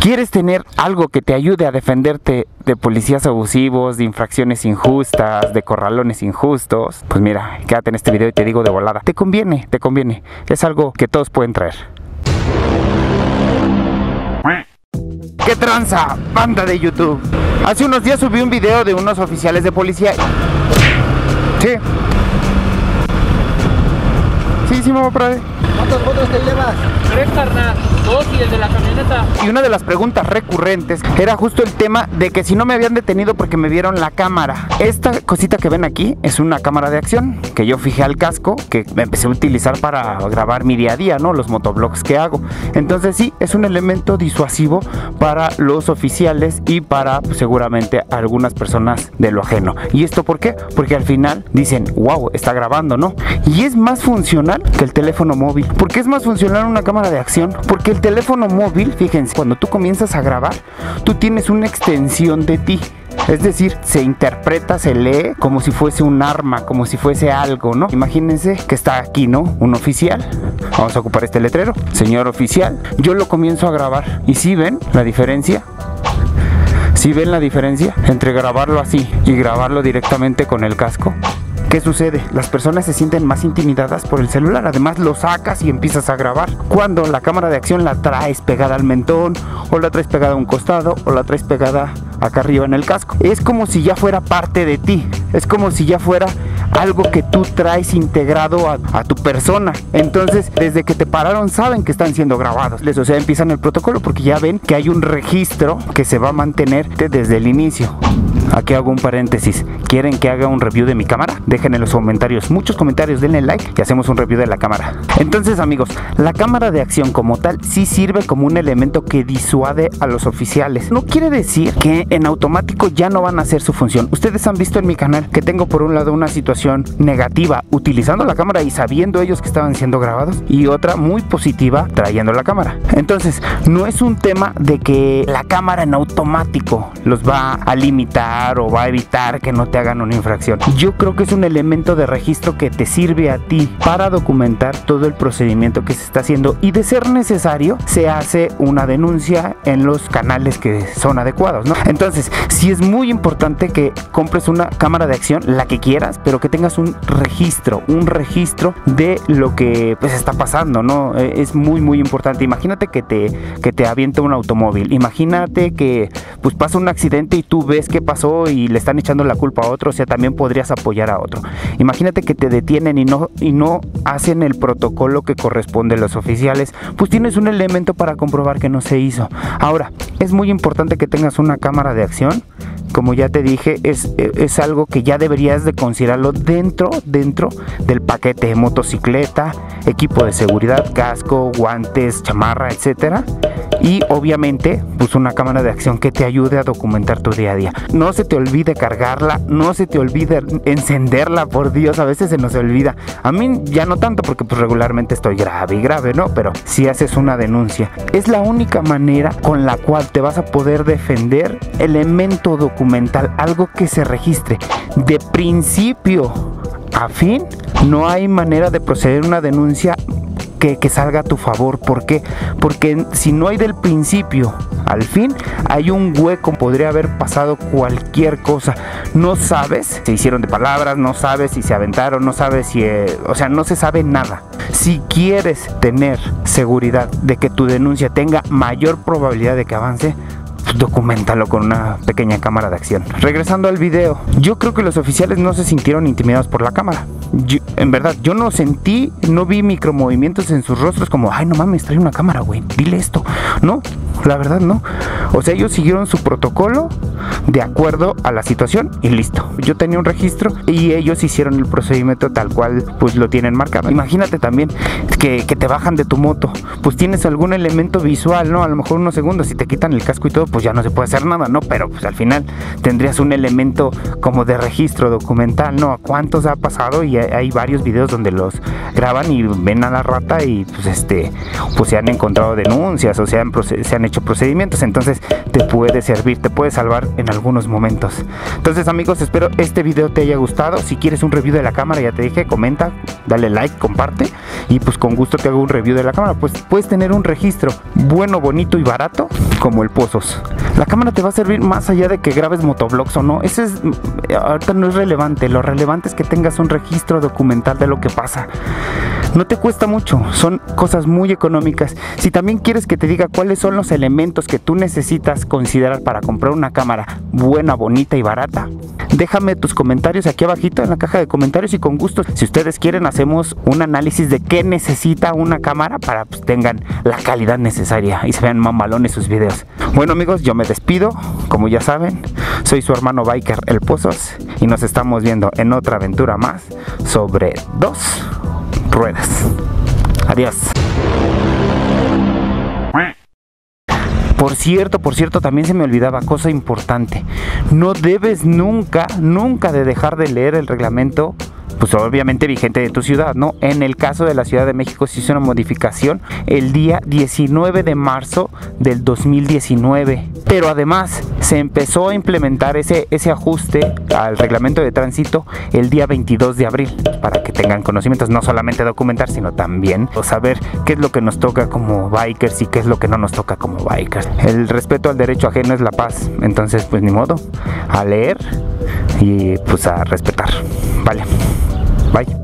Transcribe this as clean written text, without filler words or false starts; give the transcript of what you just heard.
¿Quieres tener algo que te ayude a defenderte de policías abusivos, de infracciones injustas, de corralones injustos? Pues mira, quédate en este video y te digo de volada. Te conviene. Es algo que todos pueden traer. ¿Qué tranza, banda de YouTube? Hace unos días subí un video de unos oficiales de policía. Sí, me voy por ahí. ¿Cuántas fotos te llevas? 3, carnal, 2 y el de la camioneta. Y una de las preguntas recurrentes era justo el tema de que si no me habían detenido porque me vieron la cámara. Esta cosita que ven aquí es una cámara de acción que yo fijé al casco, que me empecé a utilizar para grabar mi día a día, ¿no? Los motovlogs que hago. Entonces sí, es un elemento disuasivo para los oficiales y para pues, seguramente algunas personas de lo ajeno. ¿Y esto por qué? Porque al final dicen, wow, está grabando, ¿no? Y es más funcional que el teléfono móvil. ¿Por qué es más funcional una cámara de acción? Porque el teléfono móvil, fíjense, cuando tú comienzas a grabar, tú tienes una extensión de ti. Es decir, se interpreta, se lee como si fuese un arma, como si fuese algo, ¿no? Imagínense que está aquí, ¿no? Un oficial. Vamos a ocupar este letrero. Señor oficial, yo lo comienzo a grabar. ¿Y si ven la diferencia? ¿Sí ven la diferencia entre grabarlo así y grabarlo directamente con el casco? ¿Qué sucede? Las personas se sienten más intimidadas por el celular. Además lo sacas y empiezas a grabar. Cuando la cámara de acción la traes pegada al mentón, o la traes pegada a un costado, o la traes pegada acá arriba en el casco. Es como si ya fuera parte de ti. Es como si ya fuera algo que tú traes integrado a tu persona. Entonces, desde que te pararon saben que están siendo grabados. O sea, empiezan el protocolo porque ya ven que hay un registro que se va a mantener desde el inicio. Aquí hago un paréntesis. ¿Quieren que haga un review de mi cámara? Dejen en los comentarios, muchos comentarios, denle like y hacemos un review de la cámara. Entonces amigos, la cámara de acción como tal sí sirve como un elemento que disuade a los oficiales. No quiere decir que en automático ya no van a hacer su función. Ustedes han visto en mi canal que tengo por un lado una situación negativa utilizando la cámara y sabiendo ellos que estaban siendo grabados, y otra muy positiva trayendo la cámara. Entonces no es un tema de que la cámara en automático los va a limitar o va a evitar que no te hagan una infracción. Yo creo que es un elemento de registro que te sirve a ti para documentar todo el procedimiento que se está haciendo, y de ser necesario se hace una denuncia en los canales que son adecuados, ¿no? Entonces sí es muy importante que compres una cámara de acción, la que quieras, pero que tengas un registro de lo que pues está pasando, ¿no? Es muy importante. Imagínate que te avienta un automóvil, imagínate que pues pasa un accidente y tú ves qué pasó y le están echando la culpa a otro. O sea, también podrías apoyar a otro. Imagínate que te detienen y no hacen el protocolo que corresponde a los oficiales, pues tienes un elemento para comprobar que no se hizo. Ahora, es muy importante que tengas una cámara de acción. Como ya te dije, es algo que ya deberías de considerarlo dentro del paquete de motocicleta, equipo de seguridad, casco, guantes, chamarra, etcétera. Y obviamente pues una cámara de acción que te ayude a documentar tu día a día. No se te olvide cargarla, no se te olvide encenderla, por Dios, a veces se nos olvida. A mí ya no tanto porque pues regularmente estoy grave, ¿no? Pero si haces una denuncia, es la única manera con la cual te vas a poder defender. Elemento documental, algo que se registre de principio a fin. No hay manera de proceder una denuncia que salga a tu favor. ¿Por qué? Porque si no hay del principio al fin, hay un hueco, podría haber pasado cualquier cosa. No sabes si se hicieron de palabras, no sabes si se aventaron, no sabes si o sea, no se sabe nada. Si quieres tener seguridad de que tu denuncia tenga mayor probabilidad de que avance, documentalo con una pequeña cámara de acción. Regresando al video, yo creo que los oficiales no se sintieron intimidados por la cámara. En verdad, yo no vi micromovimientos en sus rostros como, ay, no mames, trae una cámara, güey, dile esto. No, la verdad no. O sea, ellos siguieron su protocolo de acuerdo a la situación y listo. Yo tenía un registro y ellos hicieron el procedimiento tal cual pues lo tienen marcado. Imagínate también que te bajan de tu moto, pues tienes algún elemento visual, ¿no? A lo mejor unos segundos, si te quitan el casco y todo, pues ya no se puede hacer nada, ¿no? Pero pues al final tendrías un elemento como de registro documental, ¿no? ¿A cuántos ha pasado? Y hay varios videos donde los graban y ven a la rata y pues se han encontrado denuncias o se han hecho procedimientos. Entonces te puede servir, te puede salvar en algunos momentos. Entonces amigos, espero este video te haya gustado. Si quieres un review de la cámara, ya te dije, comenta, dale like, comparte y pues con gusto te hago un review de la cámara. Pues puedes tener un registro bueno, bonito y barato como el Pozos. La cámara te va a servir más allá de que grabes motovlogs o no. Eso es, ahorita no es relevante. Lo relevante es que tengas un registro documental de lo que pasa. No te cuesta mucho, son cosas muy económicas. Si también quieres que te diga cuáles son los elementos que tú necesitas considerar para comprar una cámara buena, bonita y barata, déjame tus comentarios aquí abajito en la caja de comentarios y con gusto, si ustedes quieren, hacemos un análisis de qué necesita una cámara para pues tengan la calidad necesaria y se vean mamalones sus videos. Bueno amigos, yo me despido, como ya saben, soy su hermano biker el Pozos y nos estamos viendo en otra aventura más sobre 2 ruedas. Adiós. Por cierto, también se me olvidaba cosa importante. No debes nunca de dejar de leer el reglamento, pues obviamente vigente de tu ciudad, ¿no? En el caso de la Ciudad de México se hizo una modificación el día 19 de marzo del 2019. Pero además se empezó a implementar ese ajuste al reglamento de tránsito el día 22 de abril. Para que tengan conocimientos, no solamente documentar, sino también saber qué es lo que nos toca como bikers y qué es lo que no nos toca como bikers. El respeto al derecho ajeno es la paz. Entonces pues ni modo, a leer y pues a respetar. Vale, bye.